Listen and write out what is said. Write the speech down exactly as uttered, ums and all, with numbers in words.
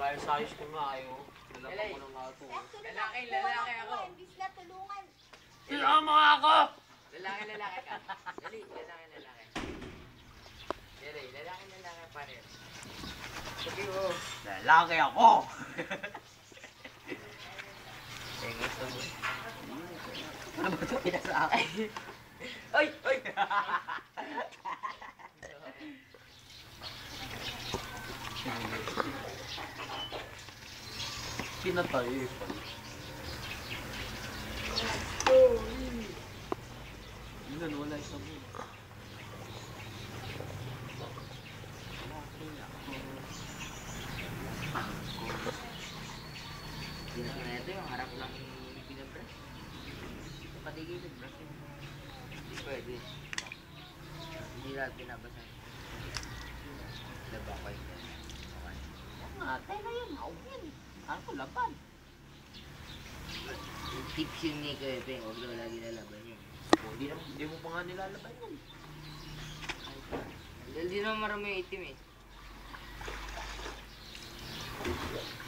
Ayos-ayos ka nga ayo. Lalaban ko ng ato. Lalaki, lalaki ako. Imbis na tulungan. Tulungan mo nga ako! Lalaki, lalaki ka. Dali, lalaki, lalaki. Dali, lalaki, lalaki pa rin. Sabi mo. Lalaki ako! Tingin ito mo. Ano ba ito pinasa akin? Ay! Ay! Pinatay eh. Yun, wala isang mo. Hindi na ito yung harap lang yung pinabrush. Patigil yung brush yung... Hindi pwede. Hindi lahat binabasan. Labang ko yun. Atay na yun, maugin. Ano ko, laban. Yung tips yun ni Kuya Peng, huwag daw lagi lalaban yun. O, di, na, di mo pa nga nilalaban yun. Hindi naman marami yung itim eh.